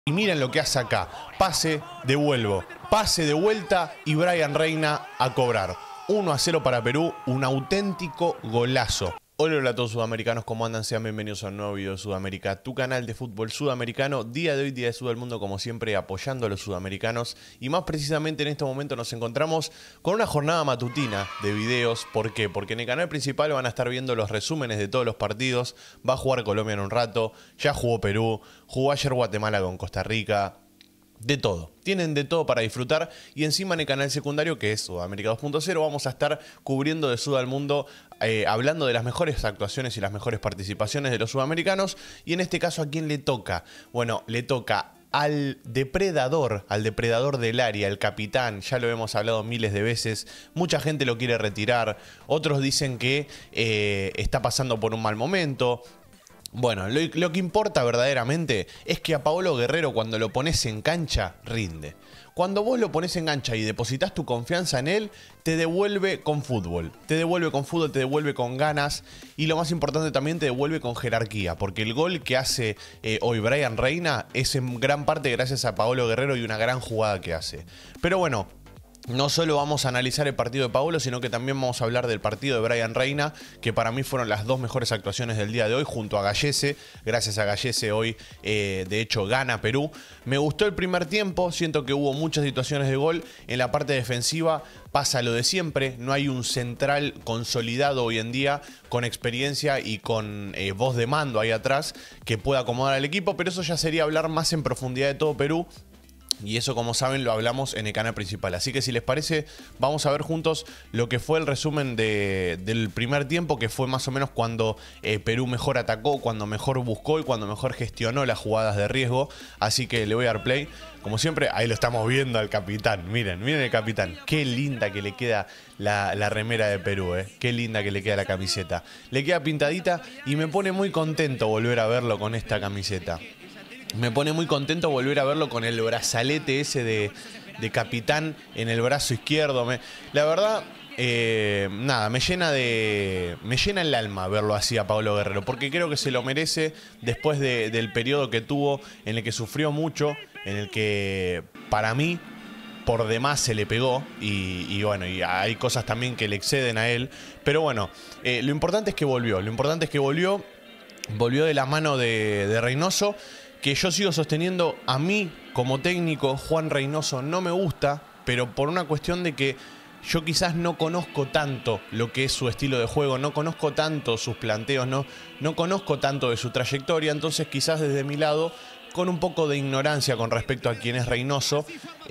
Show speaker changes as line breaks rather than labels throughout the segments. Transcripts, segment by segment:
Y miren lo que hace acá. Pase, devuelvo. Pase de vuelta y Brian Reina a cobrar. 1-0 para Perú, un auténtico golazo. Hola a todos sudamericanos, ¿cómo andan? Sean bienvenidos a un nuevo video de Sudamérica, tu canal de fútbol sudamericano. Día de hoy, día de Sud del Mundo, como siempre, apoyando a los sudamericanos. Y más precisamente en este momento nos encontramos con una jornada matutina de videos. ¿Por qué? Porque en el canal principal van a estar viendo los resúmenes de todos los partidos. Va a jugar Colombia en un rato, ya jugó Perú, jugó ayer Guatemala con Costa Rica. De todo, tienen de todo para disfrutar y encima en el canal secundario que es Sudamérica 2.0 vamos a estar cubriendo de Sud al Mundo, hablando de las mejores actuaciones y las mejores participaciones de los sudamericanos. Y en este caso, ¿a quién le toca? Bueno, le toca al depredador del área, el capitán. Ya lo hemos hablado miles de veces, mucha gente lo quiere retirar, otros dicen que está pasando por un mal momento. Bueno, lo que importa verdaderamente es que a Paolo Guerrero, cuando lo pones en cancha, rinde. Cuando vos lo pones en cancha y depositas tu confianza en él, te devuelve con fútbol. Te devuelve con fútbol, te devuelve con ganas. Y lo más importante también, te devuelve con jerarquía. Porque el gol que hace hoy Brian Reina es en gran parte gracias a Paolo Guerrero y una gran jugada que hace. Pero bueno, no solo vamos a analizar el partido de Paolo, sino que también vamos a hablar del partido de Brian Reina, que para mí fueron las dos mejores actuaciones del día de hoy, junto a Gallese. Gracias a Gallese hoy, de hecho, gana Perú. Me gustó el primer tiempo, siento que hubo muchas situaciones de gol. En la parte defensiva pasa lo de siempre, no hay un central consolidado hoy en día, con experiencia y con voz de mando ahí atrás, que pueda acomodar al equipo, pero eso ya sería hablar más en profundidad de todo Perú. Y eso, como saben, lo hablamos en el canal principal. Así que si les parece, vamos a ver juntos lo que fue el resumen del primer tiempo, que fue más o menos cuando Perú mejor atacó, cuando mejor buscó y cuando mejor gestionó las jugadas de riesgo. Así que le voy a dar play. Como siempre, ahí lo estamos viendo al capitán. Miren el capitán. Qué linda que le queda la remera de Perú, Qué linda que le queda la camiseta. Le queda pintadita y me pone muy contento volver a verlo con esta camiseta. Me pone muy contento volver a verlo con el brazalete ese de capitán en el brazo izquierdo. La verdad, nada, me llena el alma verlo así a Paolo Guerrero, porque creo que se lo merece después del periodo que tuvo, en el que sufrió mucho, en el que para mí por demás se le pegó y bueno, y hay cosas también que le exceden a él. Pero bueno, lo importante es que volvió de la mano de Reynoso, que yo sigo sosteniendo. A mí, como técnico, Juan Reynoso no me gusta, pero por una cuestión de que yo quizás no conozco tanto lo que es su estilo de juego, no conozco tanto sus planteos, no conozco tanto de su trayectoria, entonces quizás desde mi lado, con un poco de ignorancia con respecto a quién es Reynoso,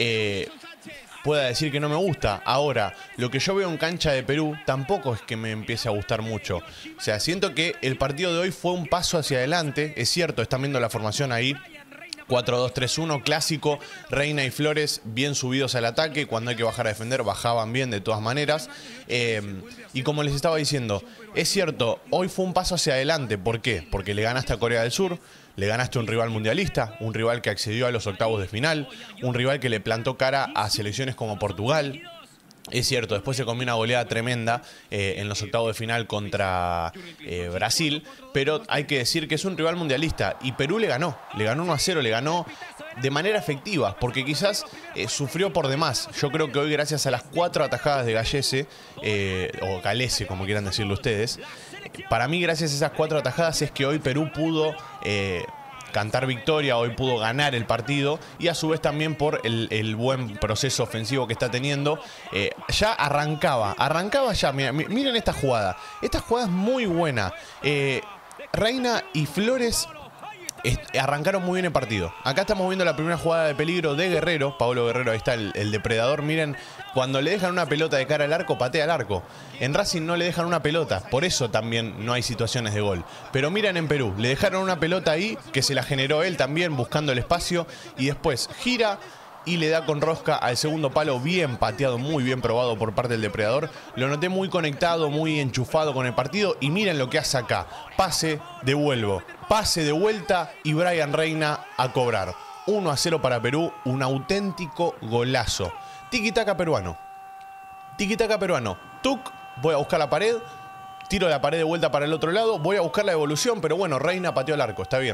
pueda decir que no me gusta. Ahora, lo que yo veo en cancha de Perú tampoco es que me empiece a gustar mucho. O sea, siento que el partido de hoy fue un paso hacia adelante. Es cierto, están viendo la formación ahí. 4-2-3-1, clásico. Reina y Flores bien subidos al ataque. Cuando hay que bajar a defender, bajaban bien de todas maneras. Y como les estaba diciendo, es cierto, hoy fue un paso hacia adelante. ¿Por qué? Porque le ganaste a Corea del Sur. Le ganaste a un rival mundialista, un rival que accedió a los octavos de final, un rival que le plantó cara a selecciones como Portugal. Es cierto, después se comió una goleada tremenda en los octavos de final contra Brasil, pero hay que decir que es un rival mundialista y Perú le ganó 1-0, le ganó de manera efectiva, porque quizás sufrió por demás. Yo creo que hoy, gracias a las 4 atajadas de Gallese, o Galese, como quieran decirlo ustedes, para mí, gracias a esas 4 atajadas es que hoy Perú pudo cantar victoria, hoy pudo ganar el partido, y a su vez también por el buen proceso ofensivo que está teniendo. Ya arrancaba ya, miren esta jugada es muy buena. Reina y Flores arrancaron muy bien el partido. Acá estamos viendo la primera jugada de peligro de Guerrero, Paolo Guerrero, ahí está el depredador. Miren, cuando le dejan una pelota de cara al arco, patea al arco. En Racing no le dejan una pelota, por eso también no hay situaciones de gol. Pero miren en Perú, le dejaron una pelota ahí que se la generó él también buscando el espacio y después gira y le da con rosca al segundo palo, bien pateado, muy bien probado por parte del depredador. Lo noté muy conectado, muy enchufado con el partido y miren lo que hace acá. Pase, devuelvo. Pase de vuelta y Brian Reina a cobrar. 1-0 para Perú, un auténtico golazo. Tiki-taka peruano. Tiki-taka peruano. Tuc, voy a buscar la pared. Tiro la pared de vuelta para el otro lado. Voy a buscar la devolución, pero bueno, Reina pateó al arco, está bien.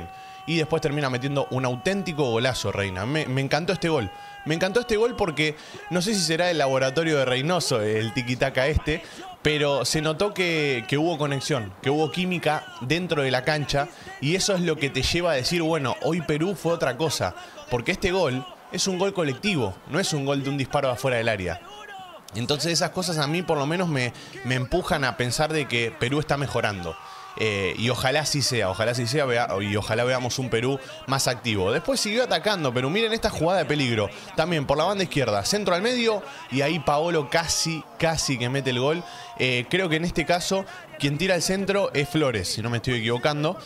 y después termina metiendo un auténtico golazo Reina. Me encantó este gol. Me encantó este gol porque no sé si será el laboratorio de Reynoso, el tiki-taka este, pero se notó que hubo conexión, que hubo química dentro de la cancha, y eso es lo que te lleva a decir, bueno, hoy Perú fue otra cosa, porque este gol es un gol colectivo, no es un gol de un disparo afuera del área. Entonces esas cosas a mí por lo menos me empujan a pensar de que Perú está mejorando. Y ojalá sí sea, y ojalá veamos un Perú más activo. Después siguió atacando, pero miren esta jugada de peligro. También por la banda izquierda, centro al medio, y ahí Paolo casi que mete el gol. Creo que en este caso quien tira el centro es Flores, si no me estoy equivocando.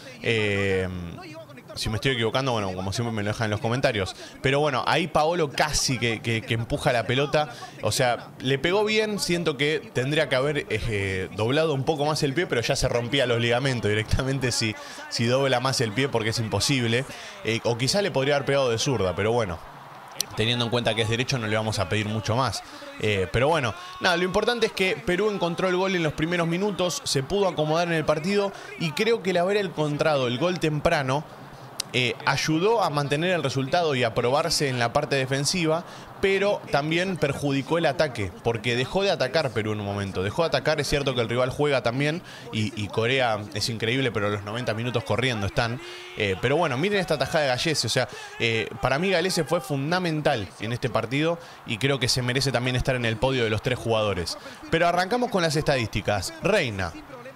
Si me estoy equivocando, bueno, como siempre me lo dejan en los comentarios. Pero bueno, ahí Paolo casi que empuja la pelota. O sea, le pegó bien. Siento que tendría que haber doblado un poco más el pie, pero ya se rompía los ligamentos directamente si dobla más el pie, porque es imposible. O quizá le podría haber pegado de zurda, pero bueno, teniendo en cuenta que es derecho no le vamos a pedir mucho más. Pero bueno, nada, lo importante es que Perú encontró el gol en los primeros minutos, se pudo acomodar en el partido, y creo que el haber encontrado el gol temprano ayudó a mantener el resultado y a probarse en la parte defensiva, pero también perjudicó el ataque, porque dejó de atacar Perú en un momento. Dejó de atacar, es cierto que el rival juega también, y Corea es increíble, pero los 90 minutos corriendo están. Pero bueno, miren esta tajada de Gallese, o sea, para mí Gallese fue fundamental en este partido, y creo que se merece también estar en el podio de los 3 jugadores. Pero arrancamos con las estadísticas. Reina,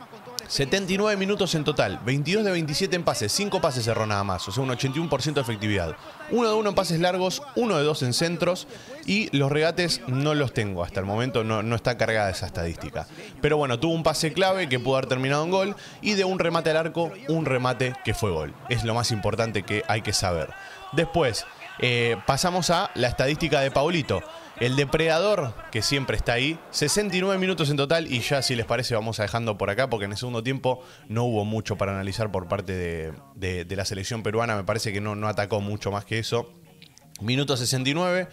79 minutos en total, 22 de 27 en pases, 5 pases cerró nada más, o sea un 81% de efectividad. 1 de 1 en pases largos, 1 de 2 en centros, y los regates no los tengo hasta el momento, no está cargada esa estadística. Pero bueno, tuvo un pase clave que pudo haber terminado en gol, y de un remate al arco, un remate que fue gol. Es lo más importante que hay que saber. Después, pasamos a la estadística de Paulito. El depredador, que siempre está ahí, 69 minutos en total, y ya si les parece vamos a dejando por acá, porque en el segundo tiempo no hubo mucho para analizar por parte de la selección peruana. Me parece que no atacó mucho más que eso. 69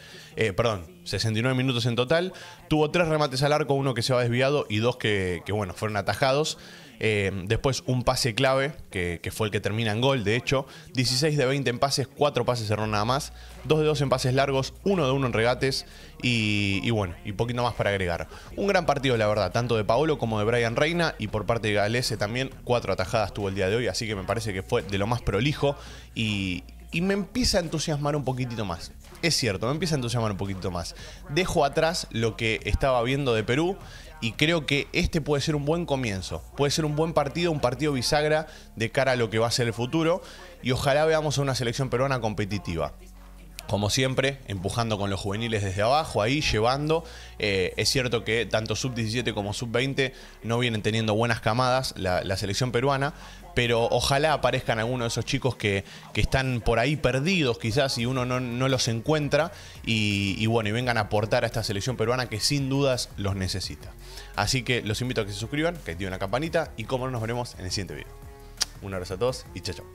minutos en total. Tuvo 3 remates al arco, 1 que se va desviado y 2 que bueno, fueron atajados. Después un pase clave, que fue el que termina en gol, de hecho. 16 de 20 en pases, 4 pases cerró nada más. 2 de 2 en pases largos, 1 de 1 en regates. Y bueno, y poquito más para agregar. Un gran partido, la verdad, tanto de Paolo como de Bryan Reina. Y por parte de Gallese también, 4 atajadas tuvo el día de hoy. Así que me parece que fue de lo más prolijo. Y me empieza a entusiasmar un poquitito más. Es cierto, me empieza a entusiasmar un poquitito más. Dejo atrás lo que estaba viendo de Perú, y creo que este puede ser un buen comienzo. Puede ser un buen partido, un partido bisagra de cara a lo que va a ser el futuro. Y ojalá veamos a una selección peruana competitiva. Como siempre, empujando con los juveniles desde abajo, ahí llevando. Es cierto que tanto sub-17 como sub-20 no vienen teniendo buenas camadas la selección peruana, pero ojalá aparezcan algunos de esos chicos que están por ahí perdidos quizás y uno no los encuentra, y bueno, y vengan a aportar a esta selección peruana que sin dudas los necesita. Así que los invito a que se suscriban, que activen la campanita, y como no, nos veremos en el siguiente video. Un abrazo a todos y chao, chao.